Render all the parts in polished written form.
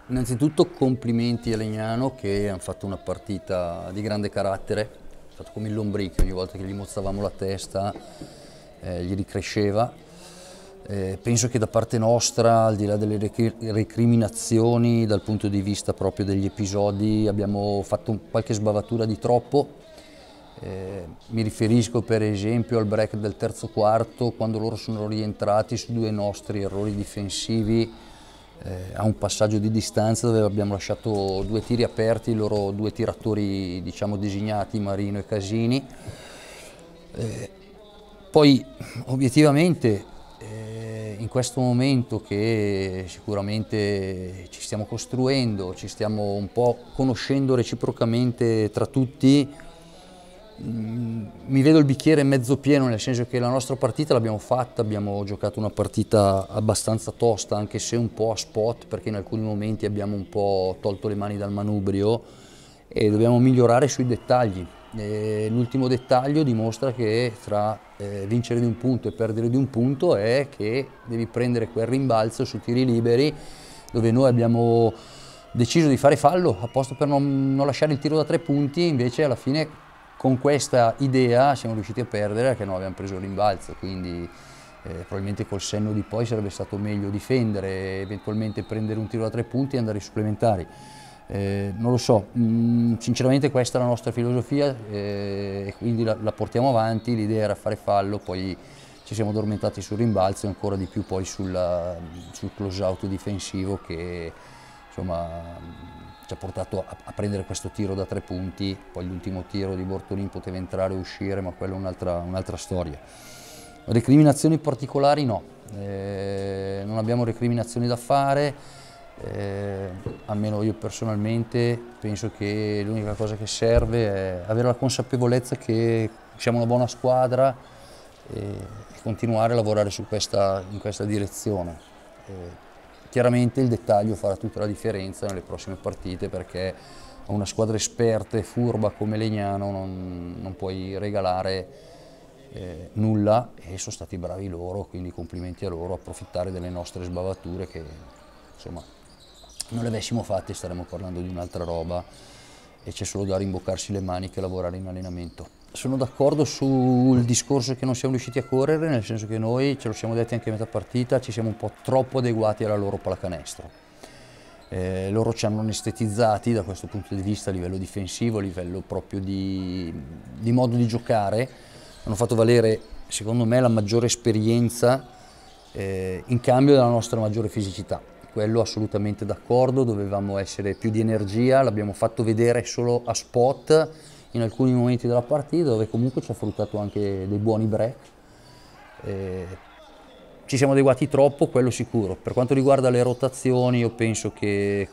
Innanzitutto complimenti a Legnano che hanno fatto una partita di grande carattere, è stato come il Lombrichio, ogni volta che gli mozzavamo la testa gli ricresceva. Penso che da parte nostra, al di là delle recriminazioni, dal punto di vista proprio degli episodi, abbiamo fatto qualche sbavatura di troppo. Mi riferisco per esempio al break del terzo quarto, quando loro sono rientrati su due nostri errori difensivi a un passaggio di distanza dove abbiamo lasciato due tiri aperti, i loro due tiratori diciamo designati, Marino e Casini. Poi obiettivamente in questo momento che sicuramente ci stiamo costruendo, ci stiamo un po' conoscendo reciprocamente tra tutti, mi vedo il bicchiere mezzo pieno, nel senso che la nostra partita l'abbiamo fatta, abbiamo giocato una partita abbastanza tosta, anche se un po' a spot, perché in alcuni momenti abbiamo un po' tolto le mani dal manubrio e dobbiamo migliorare sui dettagli. L'ultimo dettaglio dimostra che tra vincere di un punto e perdere di un punto è che devi prendere quel rimbalzo su tiri liberi, dove noi abbiamo deciso di fare fallo apposta per non lasciare il tiro da 3 punti, invece alla fine con questa idea siamo riusciti a perdere perché non abbiamo preso il rimbalzo, quindi probabilmente col senno di poi sarebbe stato meglio difendere, eventualmente prendere un tiro da 3 punti e andare ai supplementari. Non lo so, sinceramente questa è la nostra filosofia e quindi la portiamo avanti. L'idea era fare fallo, poi ci siamo addormentati sul rimbalzo e ancora di più poi sul close out difensivo che insomma ci ha portato a prendere questo tiro da 3 punti. Poi l'ultimo tiro di Bortolin poteva entrare e uscire, ma quella è un'altra storia. Recriminazioni particolari no, non abbiamo recriminazioni da fare, almeno io personalmente penso che l'unica cosa che serve è avere la consapevolezza che siamo una buona squadra e continuare a lavorare in questa direzione. Chiaramente il dettaglio farà tutta la differenza nelle prossime partite, perché a una squadra esperta e furba come Legnano non puoi regalare nulla, e sono stati bravi loro, quindi complimenti a loro, approfittare delle nostre sbavature che insomma non le avessimo fatte staremmo parlando di un'altra roba e c'è solo da rimboccarsi le maniche e lavorare in allenamento. Sono d'accordo sul discorso che non siamo riusciti a correre, nel senso che noi, ce lo siamo detti anche a metà partita, ci siamo un po' troppo adeguati alla loro pallacanestro. Loro ci hanno anestetizzati da questo punto di vista a livello difensivo, a livello proprio di modo di giocare, hanno fatto valere secondo me la maggiore esperienza in cambio della nostra maggiore fisicità. Quello assolutamente d'accordo, dovevamo essere più di energia, l'abbiamo fatto vedere solo a spot in alcuni momenti della partita, dove comunque ci ha fruttato anche dei buoni break. Ci siamo adeguati troppo, quello sicuro. Per quanto riguarda le rotazioni, io penso che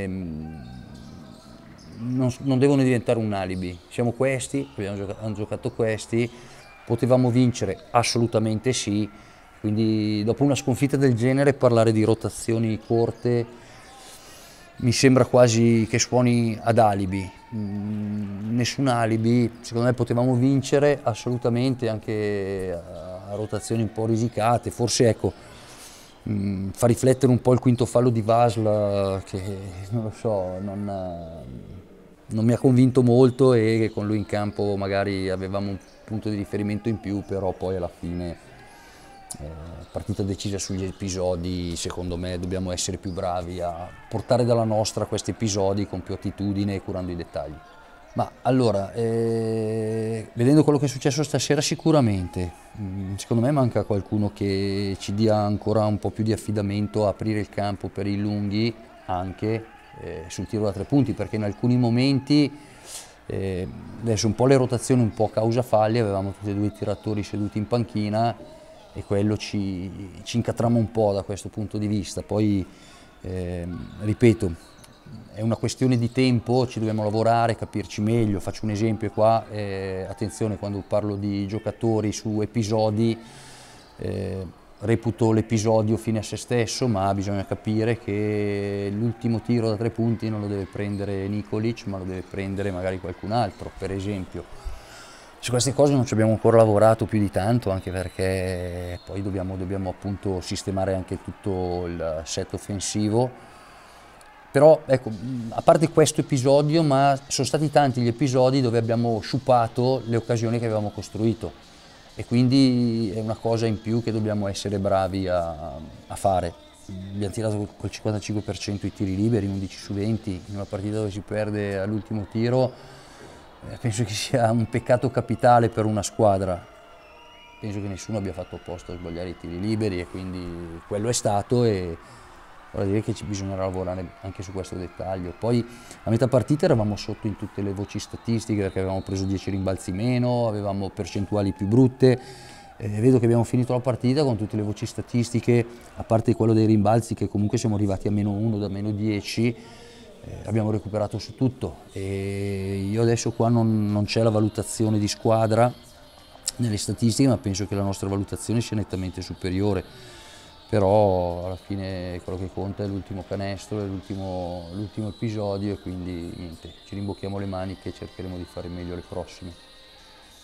non devono diventare un alibi. Siamo questi, hanno giocato questi, potevamo vincere? Assolutamente sì. Quindi dopo una sconfitta del genere parlare di rotazioni corte mi sembra quasi che suoni ad alibi. Nessun alibi, secondo me potevamo vincere assolutamente anche a rotazioni un po' risicate, forse ecco, fa riflettere un po' il quinto fallo di Vasla che non lo so, non mi ha convinto molto, e che con lui in campo magari avevamo un punto di riferimento in più, però poi alla fine partita decisa sugli episodi. Secondo me dobbiamo essere più bravi a portare dalla nostra questi episodi con più attitudine e curando i dettagli. Ma allora, vedendo quello che è successo stasera sicuramente, secondo me manca qualcuno che ci dia ancora un po' più di affidamento a aprire il campo per i lunghi anche sul tiro da 3 punti, perché in alcuni momenti adesso un po' le rotazioni un po' causa falli, avevamo tutti e due i tiratori seduti in panchina e quello ci incatramma un po' da questo punto di vista. Poi ripeto, è una questione di tempo, ci dobbiamo lavorare, capirci meglio. Faccio un esempio qua, attenzione quando parlo di giocatori su episodi, reputo l'episodio fine a se stesso, ma bisogna capire che l'ultimo tiro da 3 punti non lo deve prendere Nikolic, ma lo deve prendere magari qualcun altro, per esempio. Su queste cose non ci abbiamo ancora lavorato più di tanto, anche perché poi dobbiamo appunto sistemare anche tutto il set offensivo, Però ecco, a parte questo episodio, ma sono stati tanti gli episodi dove abbiamo sciupato le occasioni che avevamo costruito e quindi è una cosa in più che dobbiamo essere bravi a fare. Abbiamo tirato col 55% i tiri liberi, 11 su 20, in una partita dove si perde all'ultimo tiro, penso che sia un peccato capitale per una squadra. Penso che nessuno abbia fatto apposta a sbagliare i tiri liberi e quindi quello è stato e vorrei dire che bisognerà lavorare anche su questo dettaglio. Poi a metà partita eravamo sotto in tutte le voci statistiche perché avevamo preso 10 rimbalzi meno, avevamo percentuali più brutte. Vedo che abbiamo finito la partita con tutte le voci statistiche, a parte quello dei rimbalzi che comunque siamo arrivati a -1 da -10, abbiamo recuperato su tutto e io adesso qua non c'è la valutazione di squadra nelle statistiche, ma penso che la nostra valutazione sia nettamente superiore, però alla fine quello che conta è l'ultimo canestro, è l'ultimo episodio e quindi niente, ci rimbocchiamo le maniche e cercheremo di fare meglio le prossime.